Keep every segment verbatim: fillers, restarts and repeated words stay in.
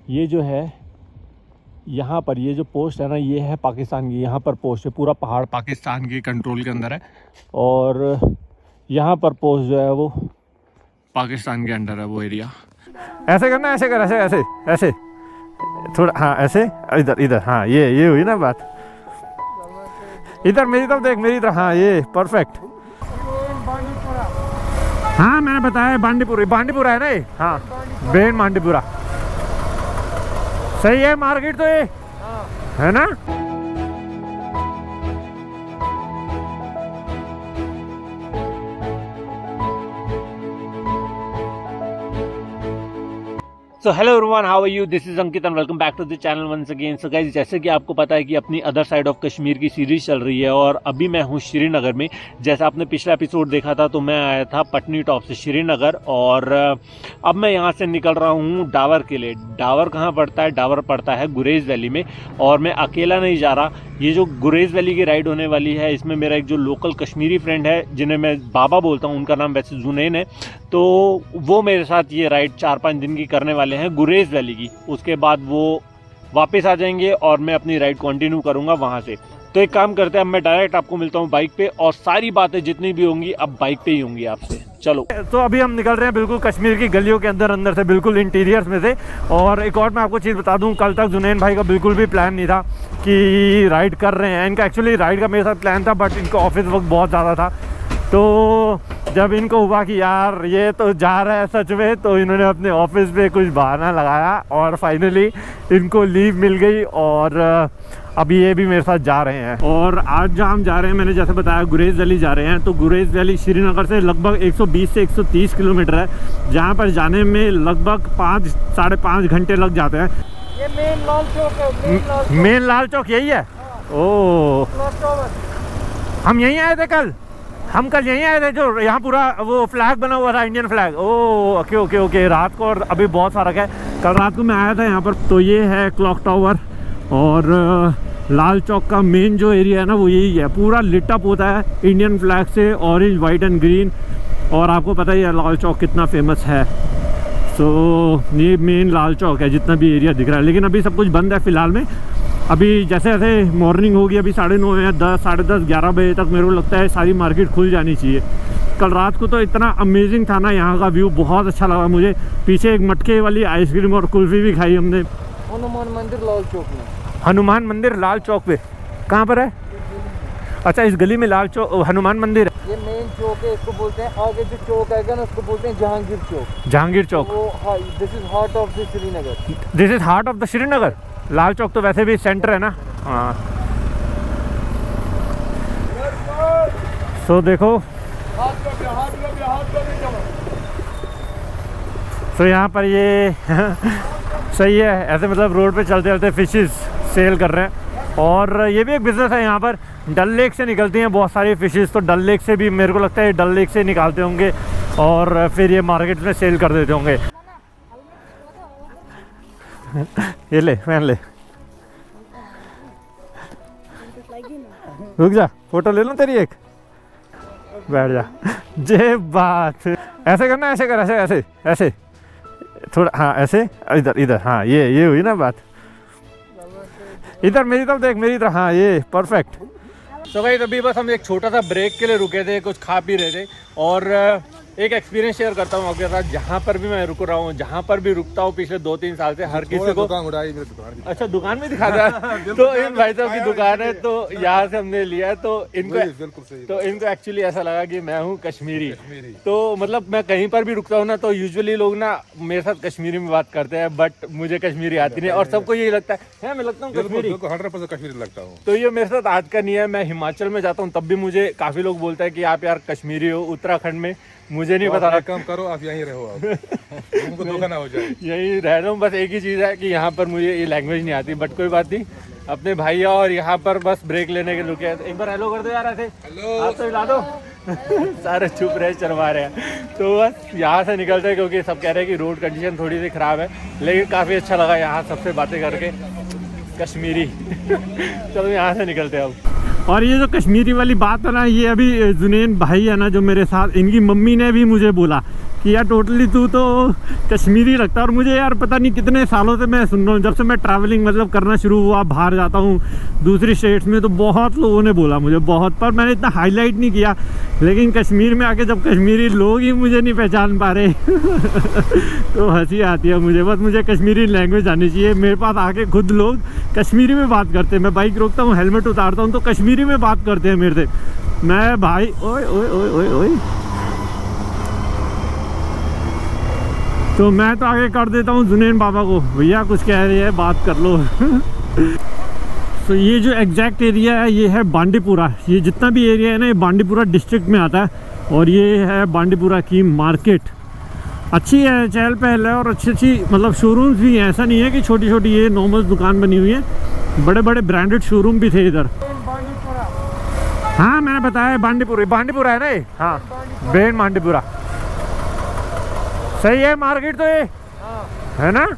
ये जो है यहाँ पर ये जो पोस्ट है ना, ये है पाकिस्तान की, यहाँ पर पोस्ट है, पूरा पहाड़ पाकिस्तान के कंट्रोल के अंदर है और यहाँ पर पोस्ट जो है वो पाकिस्तान के अंडर है वो एरिया। ऐसे करना, ऐसे कर, ऐसे ऐसे ऐसे थोड़ा, हाँ ऐसे, इधर इधर, हाँ ये ये हुई ना बात। इधर मेरी तरफ देख, मेरी तरफ, हाँ ये परफेक्ट। हाँ मैंने बताया बांडीपुरा, बांडीपुरा है ना ये, हाँ बेन बांडीपुरा। सही है मार्केट तो ये, है ना। So hello everyone, how are you, this is Ankit and welcome back to the channel once again. So guys, जैसे कि आपको पता है कि अपनी अदर साइड ऑफ कश्मीर की सीरीज चल रही है और अभी मैं हूँ श्रीनगर में। जैसा आपने पिछला एपिसोड देखा था तो मैं आया था पटनी टॉप से श्रीनगर और अब मैं यहाँ से निकल रहा हूँ डावर के लिए। डावर कहाँ पड़ता है? डावर पड़ता है गुरेज वैली में और मैं अकेला नहीं जा रहा। ये जो गुरेज वैली की राइड होने वाली है, इसमें मेरा एक जो लोकल कश्मीरी फ्रेंड है जिन्हें मैं बाबा बोलता हूँ, उनका नाम वैसे जुनैन है, तो वो मेरे साथ ये राइड चार पाँच दिन की करने वाले हैं गुरेज वैली की। उसके बाद वो वापस आ जाएंगे और मैं अपनी राइड कंटिन्यू करूँगा वहाँ से। तो एक काम करते हैं, अब मैं डायरेक्ट आपको मिलता हूँ बाइक पे और सारी बातें जितनी भी होंगी अब बाइक पे ही होंगी आपसे। चलो, तो अभी हम निकल रहे हैं बिल्कुल कश्मीर की गलियों के अंदर अंदर से, बिल्कुल इंटीरियर्स में से। और एक और मैं आपको चीज़ बता दूं, कल तक जुनैन भाई का बिल्कुल भी प्लान नहीं था कि राइड कर रहे हैं। इनका एक्चुअली राइड का मेरे साथ प्लान था, बट इनका ऑफिस वक्त बहुत ज़्यादा था। तो जब इनको हुआ कि यार ये तो जा रहा है सच में, तो इन्होंने अपने ऑफिस पे कुछ बहाना लगाया और फाइनली इनको लीव मिल गई और अभी ये भी मेरे साथ जा रहे हैं। और आज जहाँ हम जा रहे हैं, मैंने जैसे बताया गुरेज वैली जा रहे हैं। तो गुरेज वैली श्रीनगर से लगभग एक सौ बीस से एक सौ तीस किलोमीटर है, जहाँ पर जाने में लगभग पाँच साढ़े पाँच घंटे लग जाते हैं। ये मेन लाल चौक है। मेन लाल चौक यही है। ओह, हम यहीं आए थे कल, हम कल यहीं आए थे जो यहाँ पूरा वो फ्लैग बना हुआ था, Indian flag. Oh okay okay okay, रात को और अभी बहुत फर्क है। कल रात को मैं आया था यहाँ पर। तो ये है क्लॉक टावर और लाल चौक का मेन जो एरिया है ना वो यही है, पूरा लिट अप होता है इंडियन फ्लैग से, ऑरेंज वाइट एंड ग्रीन। और आपको पता ही है लाल चौक कितना फेमस है। तो ये मेन लाल चौक है जितना भी एरिया दिख रहा है, लेकिन अभी सब कुछ बंद है फ़िलहाल में। अभी जैसे जैसे मॉर्निंग होगी, अभी साढ़े नौ या दस साढ़े दस ग्यारह बजे तक मेरे को लगता है सारी मार्केट खुल जानी चाहिए। कल रात को तो इतना अमेजिंग था ना, यहाँ का व्यू बहुत अच्छा लगा मुझे। पीछे एक मटके वाली आइसक्रीम और कुल्फ़ी भी खाई हमने। हनुमान मंदिर लाल चौक में। हनुमान मंदिर लाल चौक पे कहाँ पर है? अच्छा, इस गली में लाल चौक हनुमान मंदिर है। ये मेन चौक है, इसको बोलते हैं। आगे जो चौक है ना उसको बोलते हैं Jahangir Chowk. Jahangir Chowk, this is heart of the Srinagar. This is heart of the Srinagar. Lal Chowk तो वैसे भी सेंटर है ना। हाँ, तो देखो, तो यहाँ पर ये सही है, ऐसे मतलब रोड पे चलते चलते फिशेस सेल कर रहे हैं। और ये भी एक बिज़नेस है, यहाँ पर डल लेक से निकलती हैं बहुत सारी फ़िशेस। तो डल लेक से भी मेरे को लगता है डल लेक से निकालते होंगे और फिर ये मार्केट में सेल कर देते होंगे। ये ले, पहन ले, रुक जा, फोटो ले लो तेरी एक, बैठ जा। जे बात, ऐसे करना, ऐसे कर, ऐसे ऐसे ऐसे थोड़ा, हाँ ऐसे, इधर इधर, हाँ ये ये हुई ना बात। इधर मेरी तरफ देख, मेरी तरफ, हाँ ये परफेक्ट। तो भाई अभी बस हम एक छोटा सा ब्रेक के लिए रुके थे, कुछ खा पी रहे थे और एक एक्सपीरियंस शेयर करता हूँ आपके साथ। जहाँ पर भी मैं रुक रहा हूँ, जहाँ पर भी रुकता हूँ पिछले दो तीन साल से, हर किसी को दुकान उड़ाई, मेरी दुकान। अच्छा, दुकान में दिखाता है। तो इन भाई साहब की दुकान है, तो यहाँ से हमने लिया है। तो इनको तो इनको एक्चुअली ऐसा लगा कि मैं हूँ कश्मीरी। तो मतलब मैं कहीं पर भी रुकता हूँ ना, तो यूजुअली लोग ना मेरे साथ कश्मीरी में बात करते हैं, बट मुझे कश्मीरी आती नहीं और सबको यही लगता है मैं लगता हूँ कश्मीरी, हंड्रेड परसेंट कश्मीरी लगता हूँ। तो ये मेरे साथ आज का नहीं है। मैं हिमाचल में जाता हूँ तब भी मुझे काफी लोग बोलते हैं कि आप यार कश्मीरी हो। उत्तराखंड में मुझे नहीं पता। काम करो, आप यहीं रहो, आप उनको धोखा ना हो जाए। यहीं रह रहा हूँ, बस एक ही चीज़ है कि यहाँ पर मुझे ये लैंग्वेज नहीं आती, बट कोई बात नहीं। अपने भाई और यहाँ पर बस ब्रेक लेने के रुके हैं। एक बार हेलो कर दो यार, ऐसे आप तो हिला दो। सारे चुप रहे, शर्मा रहे हैं। तो बस यहाँ से निकलते हैं क्योंकि सब कह रहे हैं कि रोड कंडीशन थोड़ी सी ख़राब है, लेकिन काफ़ी अच्छा लगा यहाँ सबसे बातें करके कश्मीरी। चलो यहाँ से निकलते हैं अब। और ये जो कश्मीरी वाली बात है ना, ये अभी जुनैन भाई है ना जो मेरे साथ, इनकी मम्मी ने भी मुझे बोला कि यार टोटली तू तो कश्मीरी लगता है। और मुझे यार पता नहीं कितने सालों से मैं सुन रहा हूँ, जब से मैं ट्रैवलिंग मतलब करना शुरू हुआ, बाहर जाता हूँ दूसरी स्टेट्स में, तो बहुत लोगों ने बोला मुझे, बहुत, पर मैंने इतना हाईलाइट नहीं किया। लेकिन कश्मीर में आके जब कश्मीरी लोग ही मुझे नहीं पहचान पा रहे तो हंसी आती है मुझे। बस मुझे कश्मीरी लैंग्वेज आनी चाहिए। मेरे पास आके खुद लोग कश्मीरी में बात करते हैं, मैं बाइक रोकता हूँ, हेलमेट उतारता हूँ तो कश्मीरी में बात करते हैं मेरे से। मैं भाई ओए ओए ओए ओए ओए तो मैं तो आगे कर देता हूँ जुनैन बाबा को, भैया कुछ कह रही है बात कर लो तो ये जो एग्जैक्ट एरिया है ये है बांडीपुरा। ये जितना भी एरिया है ना, ये बांडीपुरा डिस्ट्रिक्ट में आता है। और ये है बांडीपुरा की मार्केट। अच्छी है, चहल पहल है और अच्छी अच्छी मतलब शोरूम्स भी हैं। ऐसा नहीं है कि छोटी छोटी ये नॉर्मल दुकान बनी हुई है, बड़े बड़े ब्रांडेड शोरूम भी थे इधर। हाँ मैंने बताया बांडीपुरा, बांडीपुरा है ना ये, हाँ बेन बांडीपुरा। सही है मार्केट तो ये, है ना।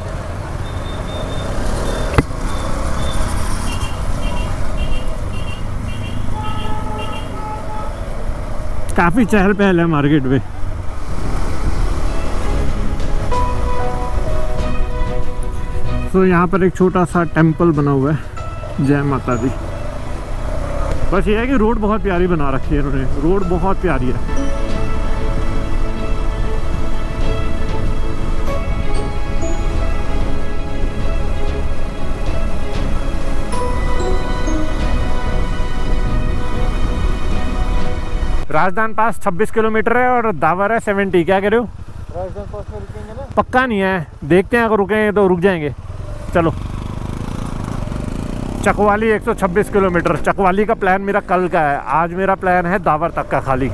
काफी चहल पहल है मार्केट में। तो यहाँ पर एक छोटा सा टेंपल बना हुआ है, जय माता दी। बस ये है कि रोड बहुत प्यारी बना रखी है इन्होंने, रोड बहुत प्यारी है। राजस्थान पास छब्बीस किलोमीटर है और दावर है सत्तर। क्या कह रहे हो? राजस्थान पास में रुकेंगे ना? पक्का नहीं है, देखते हैं, अगर रुकेंगे तो रुक जाएंगे। चलो। चकवाली एक सौ छब्बीस किलोमीटर। चकवाली का प्लान मेरा कल का है, आज मेरा प्लान है दावर तक का खाली।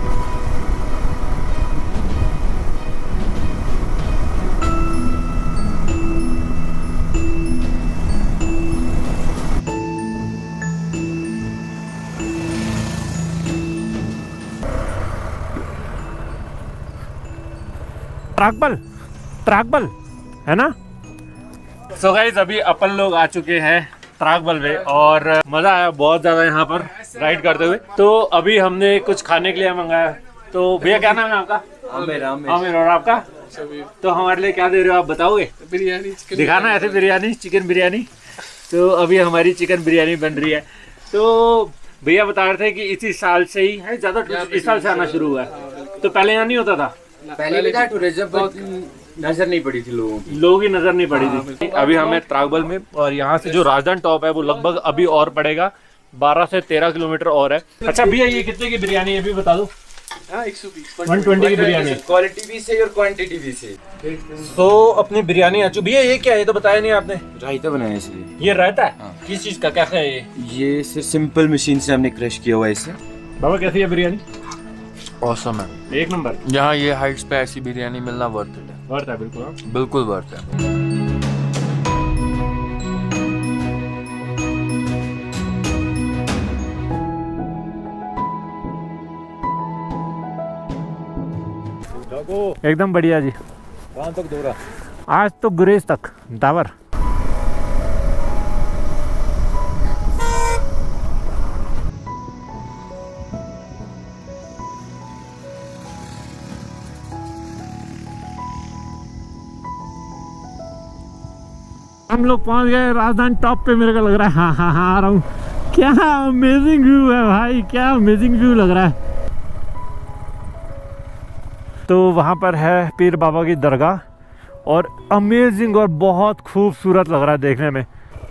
ट्रैकबल ट्रैकबल है ना। सो so गाइस अभी अपन लोग आ चुके हैं ट्रैकबल में और मजा आया बहुत ज्यादा यहाँ पर राइड करते हुए। तो अभी हमने कुछ खाने के लिए मंगाया। तो भैया क्या नाम है आपका? आमिर। आमिर। और आपका? तो हमारे लिए क्या दे रहे हो आप बताओगे? बिरयानी दिखाना ऐसे, बिरयानी, चिकन बिरयानी। तो अभी हमारी चिकन बिरयानी बन रही है। तो भैया बता रहे थे कि इसी साल से ही है, ज्यादा इस साल से आना शुरू हुआ है। तो पहले यहाँ नहीं होता था? पहले भी था टूरिज्म, बहुत नजर नहीं पड़ी थी लोगों की, लोगों की नजर नहीं पड़ी थी। अभी हमें ट्रैकबल में, और यहाँ से जो राजस्थान टॉप है वो लगभग अभी और पड़ेगा, बारह से तेरह किलोमीटर और है। अच्छा भैया ये कितने की बिरयानी है अभी बता दो? एक सौ बीस एक सौ बीस की बिरयानी, क्वालिटी भी से और क्वांटिटी भी से। तो अपनी बिरयानी आ चुकी। भैया ये क्या है, तो बताया नहीं आपने? रायता बनाया इसलिए। ये रायता है? हाँ। किस चीज का, कैसा है ये? ये सिर्फ सिंपल मशीन से हमने क्रश किया हुआ है इसे। बाबा कैसी है बिरयानी? ऑसम है, एक नंबर। यहाँ ये हाइट्स पे ऐसी बिरयानी मिलना वर्थ इट है। वर्थ है बिल्कुल, बिल्कुल वर्थ है। एकदम बढ़िया जी। कहाँ तक दौरा? आज तो गुरेज तक, दावर। हम लोग पहुंच गए राजधानी टॉप पे। मेरे को लग रहा है हाँ हाँ हाँ आ रहा हूँ। क्या अमेजिंग व्यू है भाई, क्या अमेजिंग व्यू लग रहा है। तो वहाँ पर है पीर बाबा की दरगाह और अमेजिंग और बहुत खूबसूरत लग रहा है देखने में।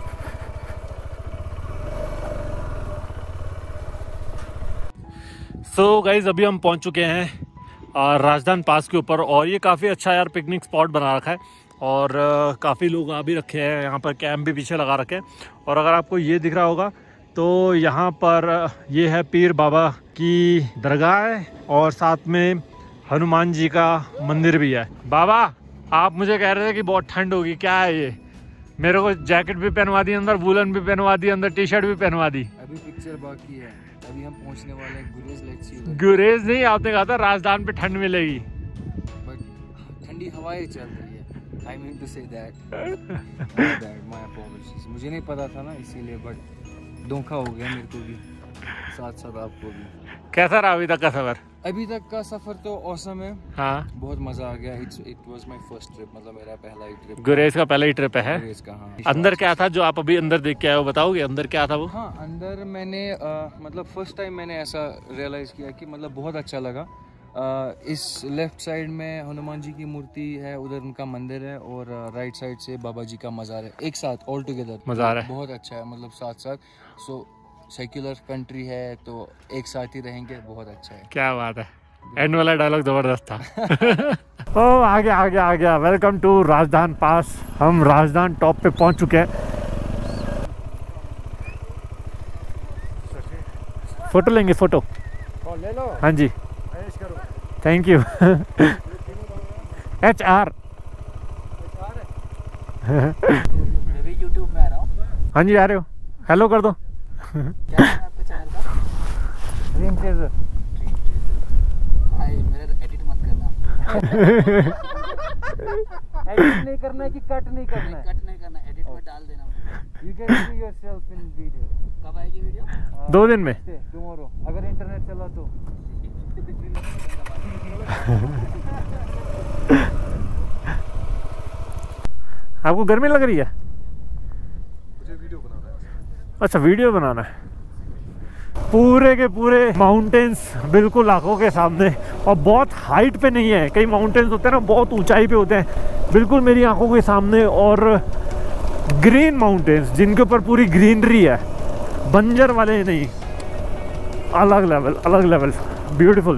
सो so गाइज अभी हम पहुँच चुके हैं राजधानी पास के ऊपर और ये काफ़ी अच्छा यार पिकनिक स्पॉट बना रखा है और काफ़ी लोग आ भी रखे हैं। यहाँ पर कैंप भी पीछे लगा रखे हैं और अगर आपको ये दिख रहा होगा तो यहाँ पर ये है पीर बाबा की दरगाह है और साथ में हनुमान जी का मंदिर भी है। बाबा आप मुझे कह रहे थे कि बहुत ठंड होगी, क्या है ये? मेरे को जैकेट भी पहनवा दी, अंदर वूलन भी पहनवा दी, अंदर टी शर्ट भी पहनवा दी। अभी पिक्चर बाकी है, अभी हम पहुंचने वाले हैं गुरेज। Let's see. गुरेज नहीं, आपने कहा था राजस्थान पे ठंड मिलेगी, बट ठंडी हवाएं चल रही है। I mean to say that my apologies. मुझे नहीं पता था ना इसीलिए, बट धोखा हो गया मेरे को भी, साथ साथ आपको भी। कैसा रहा अभी तक का सफर? अभी तक का सफर तो औसम है। हाँ, बहुत मजा आ गया। It's it was my first trip, मतलब मेरा पहला ही ट्रिप। गुरेज का पहला ही ट्रिप है। गुरेज का, हाँ। अंदर क्या था जो आप अभी अंदर देख के आए हो, बताओगे अंदर क्या था वो? हाँ, अंदर मैंने आ, मतलब फर्स्ट टाइम मैंने ऐसा रियलाइज किया कि मतलब बहुत अच्छा लगा। आ, इस लेफ्ट साइड में हनुमान जी की मूर्ति है, उधर उनका मंदिर है, और राइट साइड से बाबा जी का मज़ार है, एक साथ ऑल टुगेदर मज़ार है। बहुत अच्छा है, मतलब साथ साथ। सो सेक्युलर कंट्री है तो एक साथ ही रहेंगे, बहुत अच्छा है। क्या बात है, एंड वाला डायलॉग जबरदस्त था। ओ आ गया आ गया आ गया। Welcome to Razdan pass. हम राजधान टॉप पे पहुंच चुके हैं। फोटो लेंगे, फोटो ले लो। हाँ जी, थैंक यू। एच आर मैं भी यूट्यूब में आ रहा हूँ। हाँ जी, आ रहे हो? हेलो कर दो। क्या है आपके चैनल का? Dream chaser. भाई मेरा एडिट मत करना। एडिट नहीं करना है कि कट नहीं करना है? कट नहीं करना, एडिट में डाल देना। You can see yourself in video. कब आएगी वीडियो? दो दिन में। टुमारो, अगर इंटरनेट चला तो। आपको गर्मी लग रही है? मुझे वीडियो बनाना है। अच्छा, वीडियो बनाना है। पूरे के पूरे माउंटेन्स बिल्कुल आंखों के सामने, और बहुत हाइट पे नहीं है। कई माउंटेन्स होते हैं ना, बहुत ऊंचाई पे होते हैं, बिल्कुल मेरी आंखों के सामने। और ग्रीन माउंटेन्स जिनके ऊपर पूरी ग्रीनरी है, बंजर वाले नहीं, अलग लेवल अलग लेवल, ब्यूटीफुल।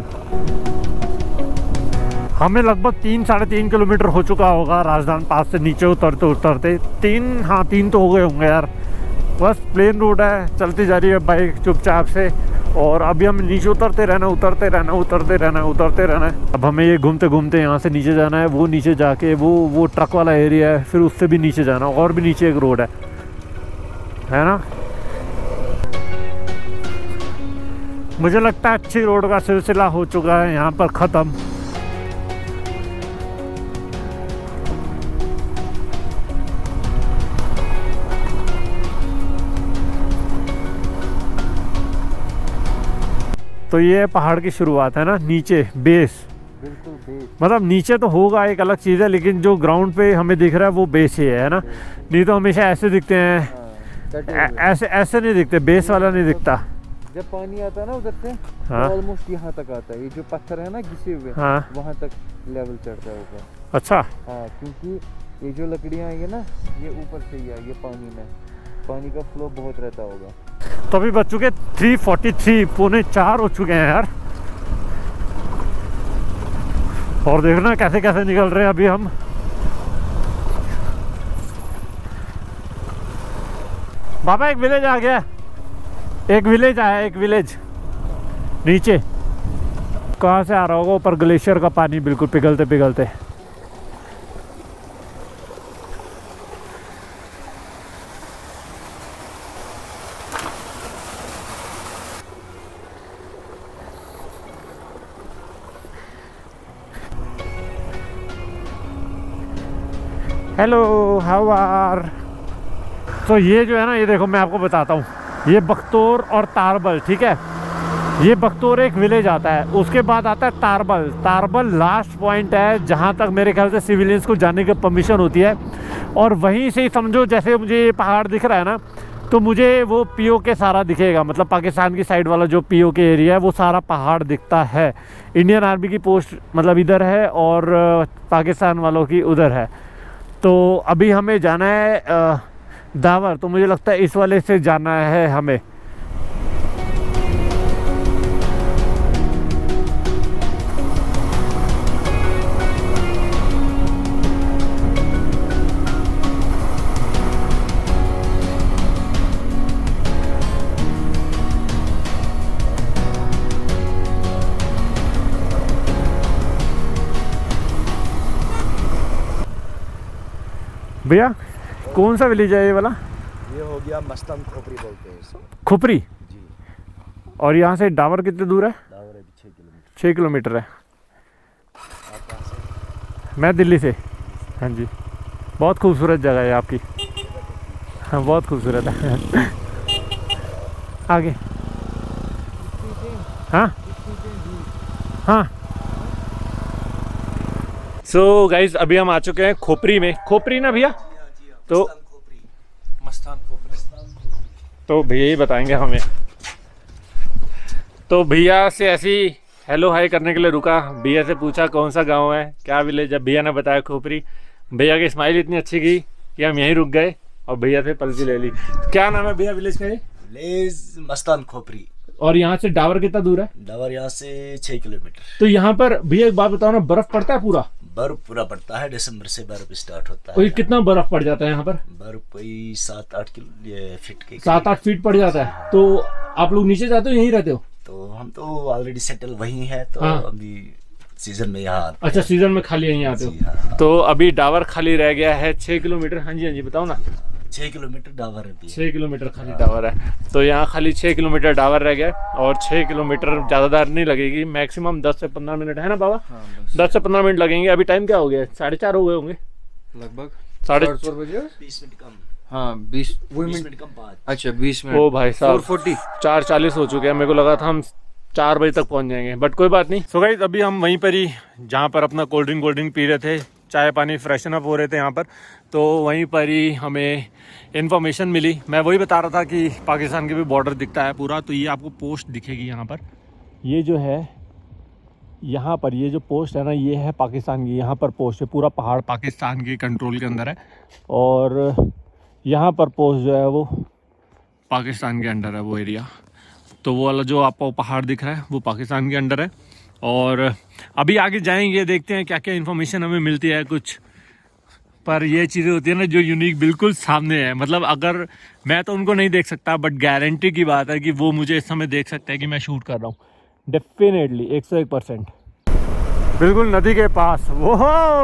हमें लगभग तीन साढ़े तीन किलोमीटर हो चुका होगा राजधान पास से नीचे उतरते उतरते। तीन हाँ तीन तो हो गए होंगे यार। बस प्लेन रोड है, चलती जा रही है बाइक चुपचाप से, और अभी हम नीचे उतरते रहना उतरते रहना उतरते रहना उतरते रहना है। अब हमें ये घूमते घूमते यहाँ से नीचे जाना है, वो नीचे जाके वो वो ट्रक वाला एरिया है, फिर उससे भी नीचे जाना, और भी नीचे एक रोड है है ना। मुझे लगता है अच्छी रोड का सिलसिला हो चुका है यहाँ पर ख़त्म। तो ये पहाड़ की शुरुआत है ना, नीचे बेस। बिल्कुल बेस। मतलब नीचे तो होगा एक अलग चीज़ है, लेकिन जो ग्राउंड पे हमें दिख रहा है वो बेस ही है, है ना। नहीं तो हमेशा ऐसे दिखते हैं, हाँ, ऐसे ऐसे नहीं दिखते, बेस वाला नहीं दिखता। जब पानी आता है ना उधर से, हाँ, तो ऑलमोस्ट यहाँ तक आता है। ये जो पत्थर है ना घिसे हुए, हाँ, वहाँ तक लेवल चढ़ता है ऊपर। अच्छा, हाँ, क्योंकि ये जो लकड़ियाँ आएंगी ना, ये ऊपर से ही आएगी पानी में, पानी का फ्लो बहुत रहता होगा। तो अभी बच चुके थ्री फोर्टी थ्री, पौने चार हो चुके हैं यार। और देखना कैसे कैसे निकल रहे हैं अभी हम। बाबा एक विलेज आ गया, एक विलेज आया, एक विलेज नीचे। कहाँ से आ रहा होगा? ऊपर ग्लेशियर का पानी बिल्कुल पिघलते पिघलते। Hello, how are. तो ये जो है ना, ये देखो मैं आपको बताता हूँ, ये बख्तौर और तारबल, ठीक है। ये बख्तौर एक विलेज आता है, उसके बाद आता है तारबल। तारबल लास्ट पॉइंट है जहाँ तक मेरे ख्याल से सिविलियंस को जाने की परमिशन होती है। और वहीं से ही समझो, जैसे मुझे ये पहाड़ दिख रहा है ना, तो मुझे वो पीओ के सारा दिखेगा, मतलब पाकिस्तान की साइड वाला जो पीओ के एरिया है वो सारा पहाड़ दिखता है। इंडियन आर्मी की पोस्ट मतलब इधर है, और पाकिस्तान वालों की उधर है। तो अभी हमें जाना है दावर, तो मुझे लगता है इस वाले से जाना है हमें। भैया कौन सा विलेज है ये वाला? ये हो गया मस्तंग खोपरी बोलते हैं इसको। खोपरी जी। और यहाँ से डावर कितने दूर है? डावर है छः किलोमीटर। छः किलोमीटर है। आप कहाँ से? मैं दिल्ली से। हाँ जी, बहुत खूबसूरत जगह है आपकी। हाँ, बहुत खूबसूरत है। आगे हाँ हाँ सो so, गाइज अभी हम आ चुके हैं खोपरी में। खोपरी ना भैया? तो मस्तान खोपरी। तो भैया ही बताएंगे हमें। तो भैया से ऐसी हेलो हाय करने के लिए रुका, भैया से पूछा कौन सा गांव है, क्या विलेज। जब भैया ने बताया खोपरी, भैया की स्माइल इतनी अच्छी की कि हम यहीं रुक गए और भैया से पलची ले ली। क्या नाम है भैया विलेज का? विलेज मस्तान खोपरी। और यहाँ से डावर कितना दूर है? डावर यहाँ से छह किलोमीटर। तो यहाँ पर भैया एक बात बताओ ना, बर्फ पड़ता है पूरा? बर्फ पूरा पड़ता है, दिसंबर से बर्फ स्टार्ट होता है। कोई कितना बर्फ पड़ जाता है यहाँ पर? बर्फ कोई सात आठ किलो ये फीट के सात आठ फीट पड़ जाता है। तो आप लोग नीचे जाते हो, यहीं रहते हो? तो हम तो ऑलरेडी सेटल वहीं है, तो हाँ। अभी सीजन में यहाँ। अच्छा, सीजन में खाली यहीं आते हो? हाँ। तो अभी डावर खाली रह गया है छह किलोमीटर। हाँ जी हाँ जी बताओ ना। छह किलोमीटर डावर है। छह किलोमीटर खाली डावर है। तो यहाँ खाली छह किलोमीटर डावर रह गया और छह किलोमीटर ज़्यादा देर नहीं लगेगी, मैक्सिमम दस से पंद्रह मिनट है ना बाबा? हाँ, दस से पंद्रह मिनट लगेंगे। अभी टाइम क्या हो गया? साढ़े चार हो गए होंगे लगभग। साढ़े चार बजे। बीस मिनट कम। हाँ बीस बीस मिनट कम पाँच। अच्छा बीस मिनट। ओ भाई साहब, फोर्टी चार चालीस हो चुके हैं। मेरे को लगा था हम चार बजे तक पहुंच जाएंगे, बट कोई बात नहीं। सो गाइस अभी हम वहीं पर ही, जहाँ पर अपना कोल्ड ड्रिंक कोल्ड ड्रिंक पी रहे थे, चाय पानी फ्रेशन अप हो रहे थे यहाँ पर, तो वहीं पर ही हमें इन्फॉर्मेशन मिली। मैं वही बता रहा था कि पाकिस्तान के भी बॉर्डर दिखता है पूरा। तो ये आपको पोस्ट दिखेगी यहाँ पर, ये जो है यहाँ पर ये जो पोस्ट है ना, ये है पाकिस्तान की। यहाँ पर पोस्ट है, पूरा पहाड़ पाकिस्तान के कंट्रोल के अंदर है और यहाँ पर पोस्ट जो है वो पाकिस्तान के अंडर है वो एरिया। तो वो वाला जो आपको पहाड़ दिख रहा है वो पाकिस्तान के अंडर है। और अभी आगे जाएंगे, देखते हैं क्या क्या इन्फॉर्मेशन हमें मिलती है कुछ। पर ये चीज़ें होती है ना जो यूनिक बिल्कुल सामने है, मतलब अगर मैं तो उनको नहीं देख सकता, बट गारंटी की बात है कि वो मुझे इस समय देख सकते हैं कि मैं शूट कर रहा हूँ। डेफिनेटली एक सौ एक परसेंट बिल्कुल नदी के पास वो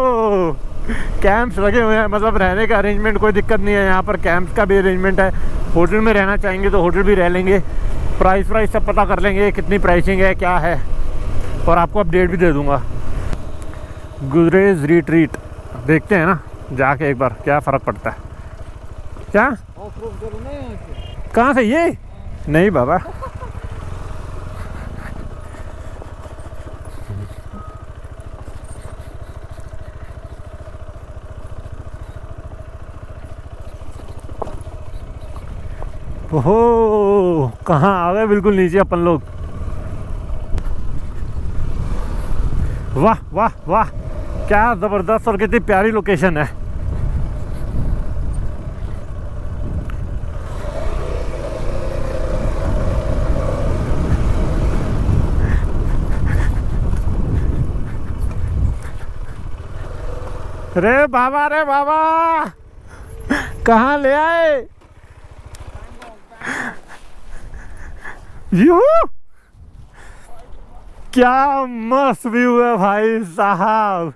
कैंप्स लगे हुए हैं, मतलब रहने का अरेंजमेंट कोई दिक्कत नहीं है। यहाँ पर कैंप्स का भी अरेंजमेंट है। होटल में रहना चाहेंगे तो होटल भी रह लेंगे। प्राइस प्राइस सब पता कर लेंगे, कितनी प्राइसिंग है क्या है, और आपको अपडेट भी दे दूंगा। गुजरेज रिट्रीट देखते हैं ना जाके एक बार क्या फ़र्क पड़ता है। क्या कहाँ से? ये नहीं बाबा, ओहो कहाँ आ गए बिल्कुल नीचे अपन लोग। वाह वाह वाह, क्या ज़बरदस्त और कितनी प्यारी लोकेशन है। रे बाबा रे बाबा, कहाँ ले आए? यू क्या मस्त व्यू है भाई साहब।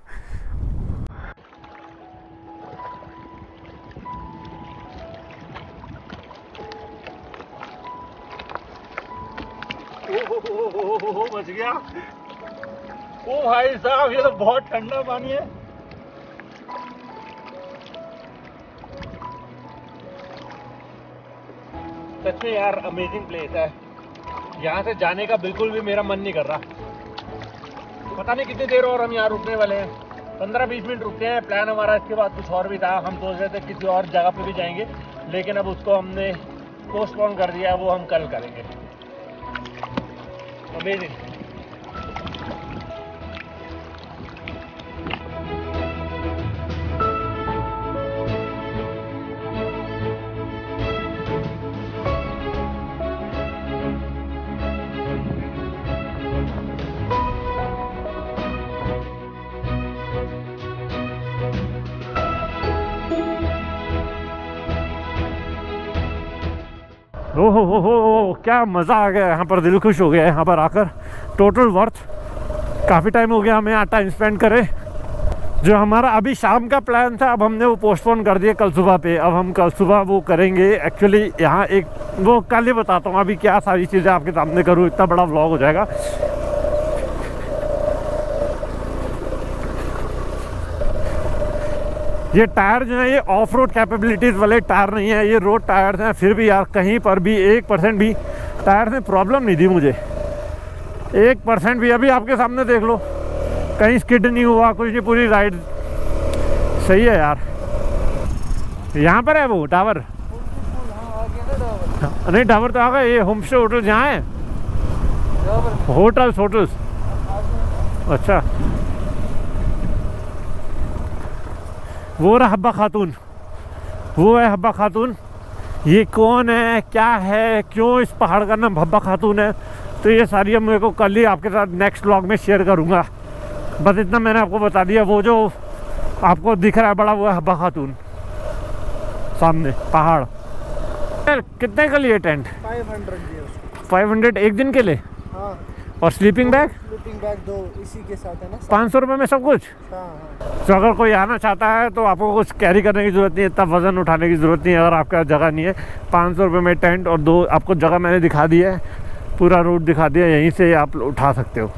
ओ बच गया। ओ भाई साहब ये तो बहुत ठंडा पानी है। सच में यार अमेजिंग प्लेस है। यहाँ से जाने का बिल्कुल भी मेरा मन नहीं कर रहा। पता नहीं कितनी देर और हम यहाँ रुकने वाले हैं, पंद्रह बीस मिनट रुकते हैं। प्लान हमारा इसके बाद कुछ और भी था, हम सोच रहे थे किसी और जगह पे भी जाएंगे, लेकिन अब उसको हमने पोस्टपोन कर दिया, वो हम कल करेंगे। अमेजिंग। ओहो हो हो, क्या मज़ा आ गया यहाँ पर, दिल खुश हो गया यहाँ पर आकर। Total worth. काफ़ी टाइम हो गया हमें यहाँ टाइम स्पेंड करे। जो हमारा अभी शाम का प्लान था, अब हमने वो पोस्टपोन कर दिया कल सुबह पे। अब हम कल सुबह वो करेंगे। एक्चुअली यहाँ एक वो कल ही बताता हूँ, अभी क्या सारी चीज़ें आपके सामने करूँ, इतना बड़ा व्लॉग हो जाएगा। ये टायर जो है ये ऑफ रोड कैपेबिलिटीज़ वाले टायर नहीं है, ये रोड टायर्स हैं। फिर भी यार कहीं पर भी एक परसेंट भी टायर में प्रॉब्लम नहीं दी मुझे। एक परसेंट भी। अभी आपके सामने देख लो, कहीं स्किड नहीं हुआ, कुछ नहीं, पूरी राइड सही है यार। यहाँ पर है वो टावर? नहीं, टावर तो आ गया। ये होम स्टे होटल जहाँ है, होटल्स होटल्स अच्छा, वो रहा हब्बा खातून, वो है हब्बा खातून। ये कौन है, क्या है, क्यों इस पहाड़ का नाम हब्बा खातून है, तो ये सारी मेरे को कल ही आपके साथ नेक्स्ट व्लॉग में शेयर करूँगा। बस इतना मैंने आपको बता दिया। वो जो आपको दिख रहा है बड़ा, वो है हब्बा खातून, सामने पहाड़। कितने का लिए tent? Five hundred five hundred एक दिन के लिए? हाँ। और स्लीपिंग बैग? स्लीपिंग बैग दो इसी के साथ है ना। पाँच सौ रुपये में सब कुछ? हाँ हाँ। तो अगर कोई आना चाहता है तो आपको कुछ कैरी करने की ज़रूरत नहीं है, इतना वज़न उठाने की ज़रूरत नहीं है। अगर आपके पास जगह नहीं है, पाँच सौ रुपये में टेंट और दो आपको जगह मैंने दिखा दी है, पूरा रूट दिखा दिया, यहीं से आप उठा सकते हो।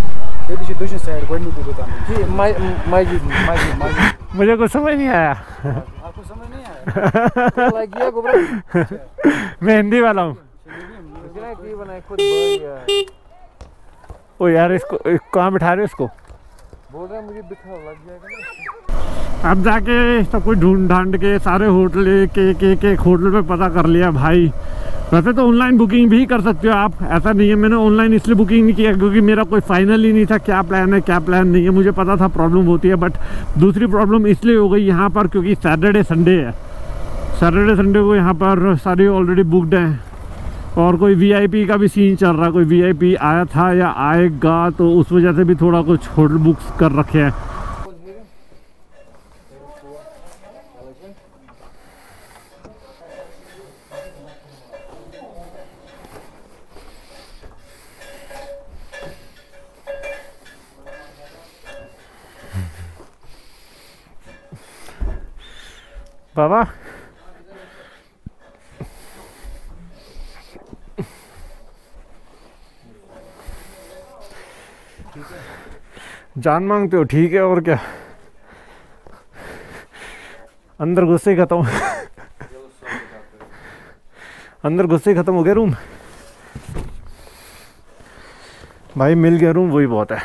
मुझे कुछ समझ नहीं आया। आपको समझ नहीं आया? मैं हिंदी वाला हूँ। ओ यार, इसको कहाँ बिठा रहे हो इसको? बोल रहे हैं मुझे बिठा लग जाएगा ना। अब जाके सब कुछ ढूंढ ढांड के सारे होटल एक एक एक एक होटल पे पता कर लिया भाई। वैसे तो ऑनलाइन बुकिंग भी कर सकते हो आप, ऐसा नहीं है। मैंने ऑनलाइन इसलिए बुकिंग नहीं किया क्योंकि मेरा कोई फाइनल ही नहीं था क्या प्लान है क्या प्लान नहीं है। मुझे पता था प्रॉब्लम होती है, बट दूसरी प्रॉब्लम इसलिए हो गई यहाँ पर क्योंकि सैटरडे संडे है। सैटरडे संडे को यहाँ पर सारी ऑलरेडी बुकड हैं और कोई वीआईपी का भी सीन चल रहा है। कोई वीआईपी आया था या आएगा, तो उस वजह से भी थोड़ा कुछ होटल बुक्स कर रखे हैं। बाबा जान मांगते हो? ठीक है, और क्या। अंदर गुस्से ही खत्म अंदर गुस्से ही खत्म हो गया रूम भाई। मिल गया रूम, वही बहुत है,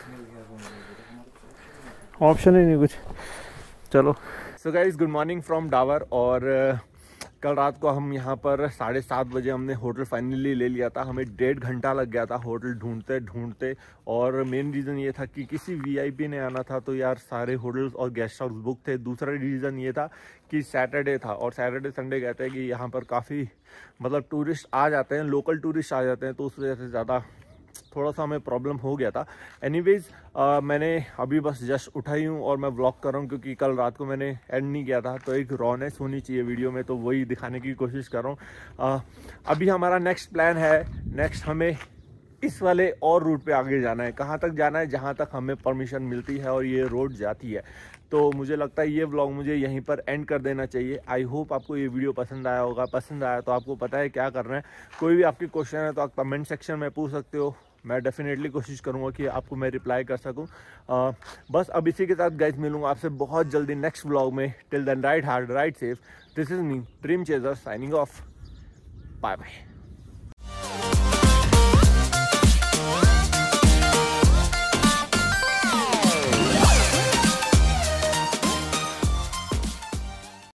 ऑप्शन ही नहीं कुछ। चलो, so guys good morning from Dawar. और uh, कल रात को हम यहाँ पर साढ़े सात बजे हमने होटल फाइनली ले लिया था। हमें डेढ़ घंटा लग गया था होटल ढूंढते ढूंढते, और मेन रीज़न ये था कि किसी वीआईपी ने आना था, तो यार सारे होटल्स और गेस्ट हाउस बुक थे। दूसरा रीज़न ये था कि सैटरडे था, और सैटरडे संडे कहते हैं कि यहाँ पर काफ़ी मतलब टूरिस्ट आ जाते हैं, लोकल टूरिस्ट आ जाते हैं, तो उस वजह से ज़्यादा थोड़ा सा हमें प्रॉब्लम हो गया था। एनीवेज मैंने अभी बस जस्ट उठाई हूँ और मैं व्लॉग कर रहा हूँ क्योंकि कल रात को मैंने एंड नहीं किया था, तो एक रॉनेस होनी चाहिए वीडियो में, तो वही दिखाने की कोशिश कर रहा हूँ। अभी हमारा नेक्स्ट प्लान है, नेक्स्ट हमें इस वाले और रूट पे आगे जाना है। कहाँ तक जाना है? जहाँ तक हमें परमिशन मिलती है और ये रोड जाती है। तो मुझे लगता है ये व्लॉग मुझे यहीं पर एंड कर देना चाहिए। आई होप आपको ये वीडियो पसंद आया होगा। पसंद आया तो आपको पता है क्या करना है। कोई भी आपकी क्वेश्चन है तो आप कमेंट सेक्शन में पूछ सकते हो, मैं डेफिनेटली कोशिश करूंगा कि आपको मैं रिप्लाई कर सकूं। आ, बस अब इसी के साथ गाइस मिलूंगा आपसे बहुत जल्दी नेक्स्ट व्लॉग में। Till then ride hard, ride safe. This is me dream chaser signing off. Bye bye.